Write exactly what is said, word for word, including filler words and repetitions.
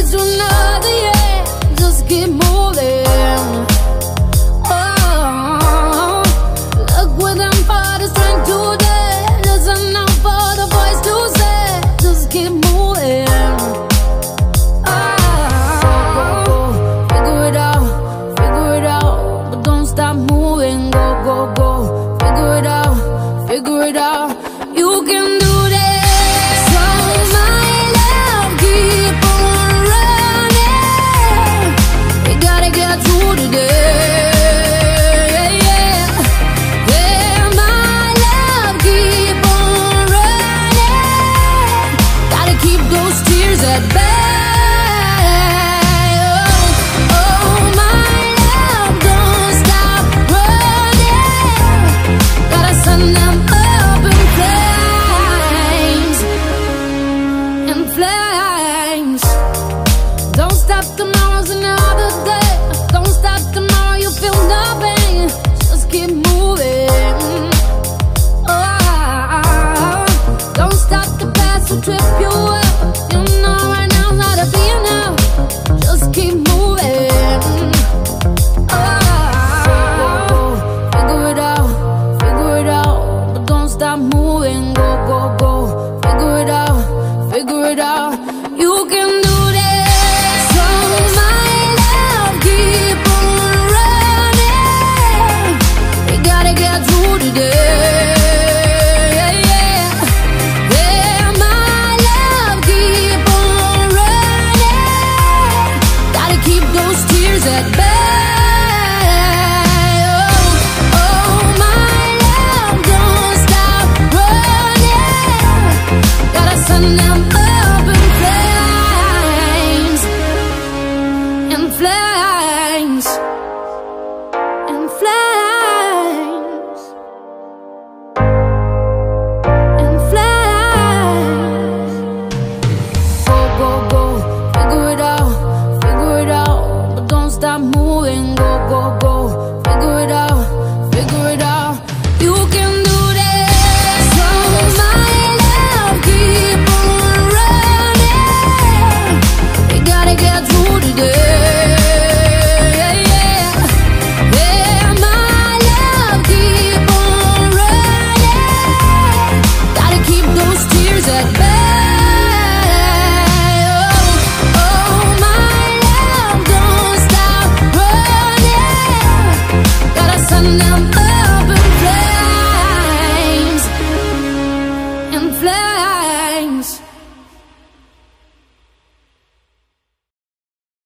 Here's to another year, just keep moving. Oh, look with them for the strength today. There's enough for the boys to say, just keep moving. Oh, figure it out, figure it out, but don't stop moving. Go, go, go, figure it out, figure it out. You can do this. So my love, keep on running. We gotta get through today. Yeah, yeah, my love, keep on running. Gotta keep those tears at bay. Oh, oh, my love, don't stop running. Gotta send them up in flames, in flames. Don't stop, tomorrow's another day. Don't stop, tomorrow you feel nothing. Just keep moving. Oh, don't stop, the past will trip you up. You know right now how to be enough. Just keep moving. Oh, figure it out, figure it out, but don't stop moving. Go, go, go, figure it out, figure it out. You can do this. So my love, keep on running. We gotta get through today. Yeah, yeah, my love, keep on running. Gotta keep those tears at bay. Oh, oh, my love, don't stop running. Gotta send them up in flames, in flames, in flames, in flames. Go, go, go, figure it out, figure it out, but don't stop moving.